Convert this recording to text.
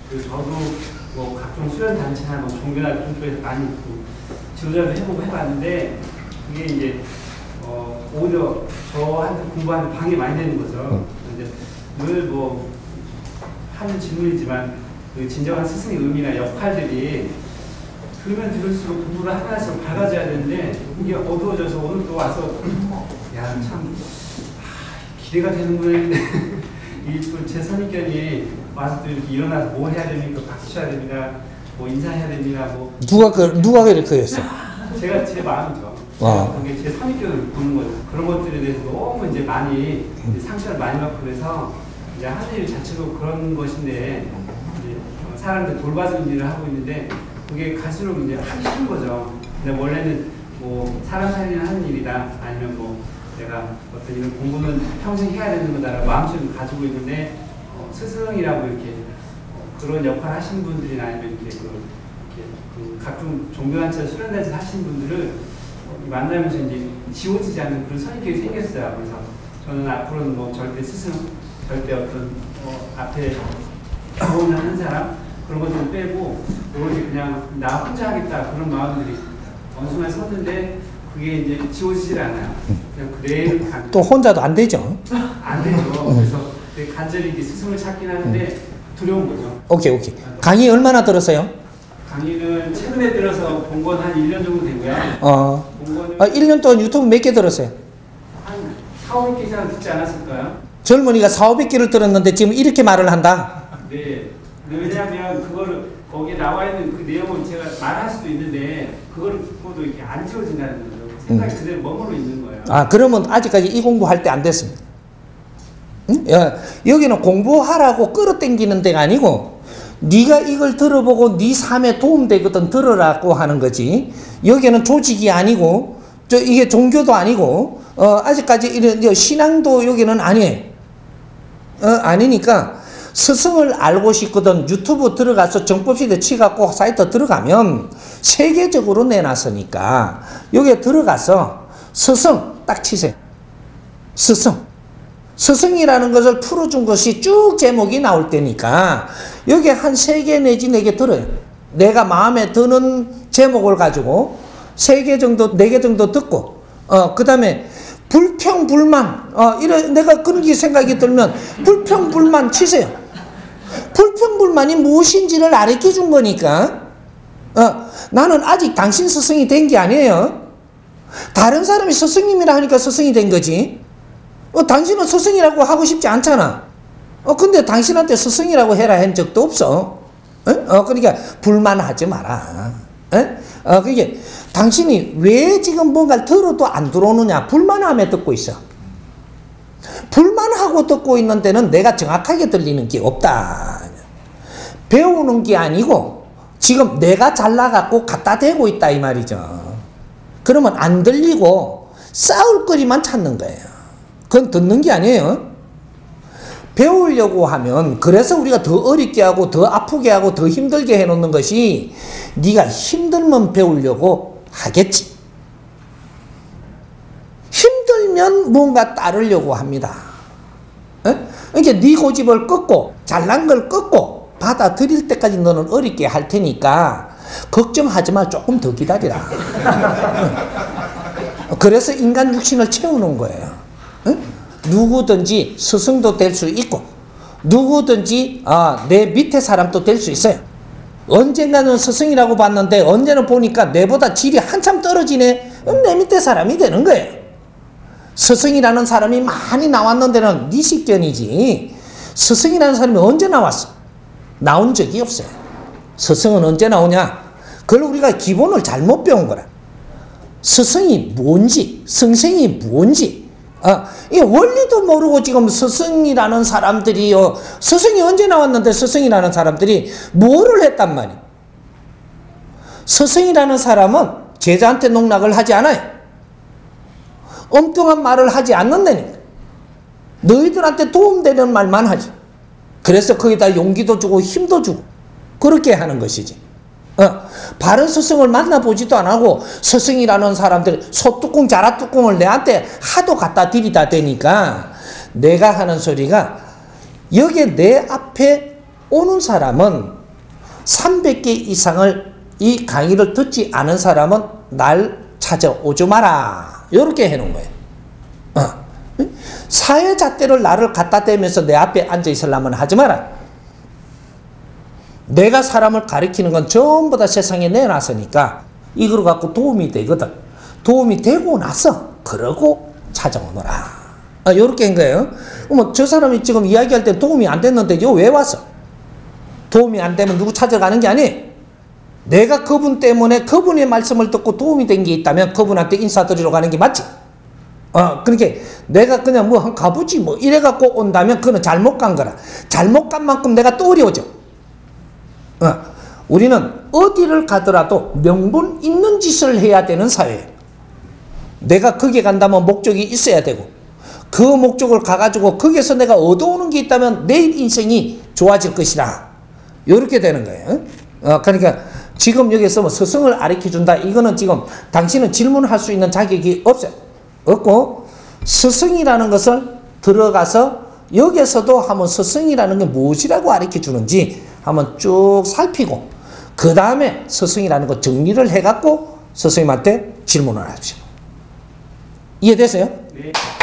그리고 저도 뭐 각종 수련 단체나 뭐 종교나 그런 쪽에서 많이 지도자도 해보고 해봤는데 그게 이제 오히려 저한테 공부하는 방해 많이 되는 거죠. 이제 늘 뭐 하는 질문이지만 그 진정한 스승의 의미나 역할들이 들으면 들을수록 공부를 하나씩 밝아져야 되는데 이게 어두워져서 오늘 또 와서 야 참 기대가 되는구나 했는데 제 선입견이 와서 또 이렇게 일어나서 뭐 해야 됩니까? 박수 쳐야 됩니다. 뭐 인사해야 됩니다. 뭐 누가 그렇게 했어? 제가 제 마음이죠. 그게 제 선입견을 보는 거죠. 그런 것들에 대해서 너무 이제 많이 이제 상처를 많이 받고 그래서 이제 하나님 자체로 그런 것인데 이제 사람들 돌봐주는 일을 하고 있는데 그게 갈수록 이제 하기 싫은 거죠. 근데 원래는 뭐 사람 살리는 하는 일이다 아니면 뭐 내가 어떤 이런 공부는 평생 해야 되는 거다라고 마음속에 가지고 있는데 스승이라고 이렇게 그런 역할 하시는 분들이나 아니면 이렇게 그 각종 종교단체 수련단체 하시는 분들을 만나면서 이제 지워지지 않는 그런 선입견이 생겼어요. 그래서 저는 앞으로는 뭐 절대 스승, 절대 어떤 앞에 오는 한 사람 그런 것들을 빼고 오로지 그냥 나 혼자 하겠다 그런 마음들이 어느 순간 섰는데 그게 이제 지워지질 않아요. 그냥 그대로 또 혼자도 안 되죠. 안 되죠. 그래서 간절히 이게 스승을 찾긴 하는데 두려운 거죠. 오케이. 강의 얼마나 들었어요? 강의는 최근에 들어서 본 건 한 1년 정도 되고요. 본 거는 1년 동안 유튜브 몇 개 들었어요? 한 4-500개 이상 듣지 않았을까요? 젊은이가 4-500개를 들었는데 지금 이렇게 말을 한다? 네. 왜냐하면 그거를 거기에 나와 있는 그 내용을 제가 말할 수도 있는데 그거를 듣고도 이렇게 안 지워진다는 거죠. 생각이 그대로 머물러 있는 거예요. 아, 그러면 아직까지 이 공부할 때 안 됐습니다. 응? 여기는 공부하라고 끌어당기는 데가 아니고 네가 이걸 들어보고 네 삶에 도움되거든 들으라고 하는 거지. 여기는 조직이 아니고 이게 종교도 아니고 아직까지 이런 신앙도 여기는 아니에요. 아니니까 스승을 알고 싶거든 유튜브 들어가서 정법시대 치갖고 사이트 들어가면 세계적으로 내놨으니까 여기에 들어가서 스승 딱 치세요. 스승이라는 것을 풀어준 것이 쭉 제목이 나올 때니까 여기에 한 3개 내지 4개 들어요. 내가 마음에 드는 제목을 가지고 3개 정도 4개 정도 듣고 그 다음에 불평불만 내가 그런 게 생각이 들면 불평불만 치세요. 불평불만이 무엇인지를 가르쳐 준 거니까 나는 아직 당신 스승이 된 게 아니에요. 다른 사람이 스승님이라 하니까 스승이 된 거지. 당신은 스승이라고 하고 싶지 않잖아. 근데 당신한테 스승이라고 해라 한 적도 없어. 그러니까 불만하지 마라. 그게 당신이 왜 지금 뭔가를 들어도 안 들어오느냐 불만하며 듣고 있어. 불만하고 듣고 있는 데는 내가 정확하게 들리는 게 없다. 배우는 게 아니고 지금 내가 잘나갖고 갖다 대고 있다 이 말이죠. 그러면 안 들리고 싸울 거리만 찾는 거예요. 그건 듣는 게 아니에요. 배우려고 하면 그래서 우리가 더 어렵게 하고 더 아프게 하고 더 힘들게 해놓는 것이 네가 힘들면 배우려고 하겠지. 힘들면 뭔가 따르려고 합니다. 이제 네 고집을 꺾고 잘난 걸 꺾고 받아들일 때까지 너는 어렵게 할 테니까 걱정하지 마. 조금 더 기다리라. 그래서 인간 육신을 채우는 거예요. 누구든지 스승도 될 수 있고 누구든지 내 밑에 사람도 될 수 있어요. 언젠가는 스승이라고 봤는데 언제는 보니까 내보다 질이 한참 떨어지네. 내 밑에 사람이 되는 거예요. 스승이라는 사람이 많이 나왔는데는 네 식견이지. 스승이라는 사람이 언제 나왔어? 나온 적이 없어요. 스승은 언제 나오냐? 그걸 우리가 기본을 잘못 배운 거라. 스승이 뭔지, 성생이 뭔지, 이 원리도 모르고 지금 스승이라는 사람들이요. 스승이 언제 나왔는데 스승이라는 사람들이 뭐를 했단 말이에요. 스승이라는 사람은 제자한테 농락을 하지 않아요. 엉뚱한 말을 하지 않는다니까. 너희들한테 도움되는 말만 하지. 그래서 거기다 용기도 주고 힘도 주고 그렇게 하는 것이지. 바른 스승을 만나보지도 안 하고 스승이라는 사람들 소뚜껑 자라뚜껑을 내한테 하도 갖다 들이다 대니까 내가 하는 소리가 여기에 내 앞에 오는 사람은 300개 이상을 이 강의를 듣지 않은 사람은 날 찾아오지 마라. 이렇게 해놓은 거예요. 사회잣대를 나를 갖다 대면서 내 앞에 앉아 있으려면 하지 마라. 내가 사람을 가리키는 건 전부 다 세상에 내놨으니까 이걸 갖고 도움이 되거든. 도움이 되고 나서 그러고 찾아오너라. 요렇게 한 거예요. 그러면 저 사람이 지금 이야기할 때 도움이 안 됐는데 이거 왜 왔어? 도움이 안 되면 누구 찾아가는 게 아니. 내가 그분 때문에 그분의 말씀을 듣고 도움이 된 게 있다면 그분한테 인사드리러 가는 게 맞지. 그러니까 내가 그냥 뭐 한 가보지 뭐 이래갖고 온다면 그는 잘못 간 거라. 잘못 간 만큼 내가 또 어려워져. 우리는 어디를 가더라도 명분 있는 짓을 해야 되는 사회예요. 내가 거기에 간다면 목적이 있어야 되고 그 목적을 가가지고 거기에서 내가 얻어오는 게 있다면 내일 인생이 좋아질 것이다. 이렇게 되는 거예요. 그러니까 지금 여기서 뭐 스승을 가르쳐준다. 이거는 지금 당신은 질문할 수 있는 자격이 없어요. 없고 스승이라는 것을 들어가서 여기서도 한번 스승이라는 게 무엇이라고 가르쳐주는지 한번 쭉 살피고 그 다음에 스승이라는 거 정리를 해갖고 스승님한테 질문을 하십시오. 이해되세요? 네.